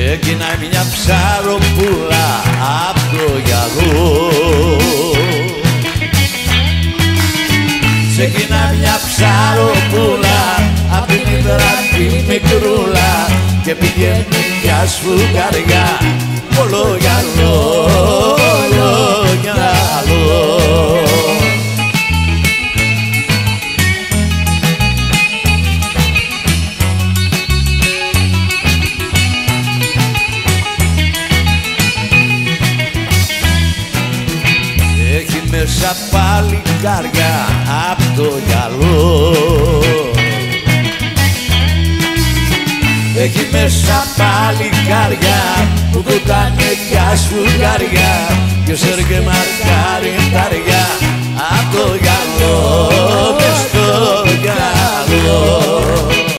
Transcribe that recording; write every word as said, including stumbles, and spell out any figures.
Ξεκινάει μια ψαροπούλα απ' το γυαλό. Ξεκινάει μια ψαροπούλα απ' την ύδρα τη μικρούλα και πηγαίνει μια σφουγγαριά όλο γυαλό, όλο γυαλό. Μέσα παλικάρια απ' το γυαλό. Έχει μέσα παλικάρια που κουτάνε πια σφουγγαριά και σέρκε μαρκάρι ταριά απ' το γυαλό, μες στο γυαλό.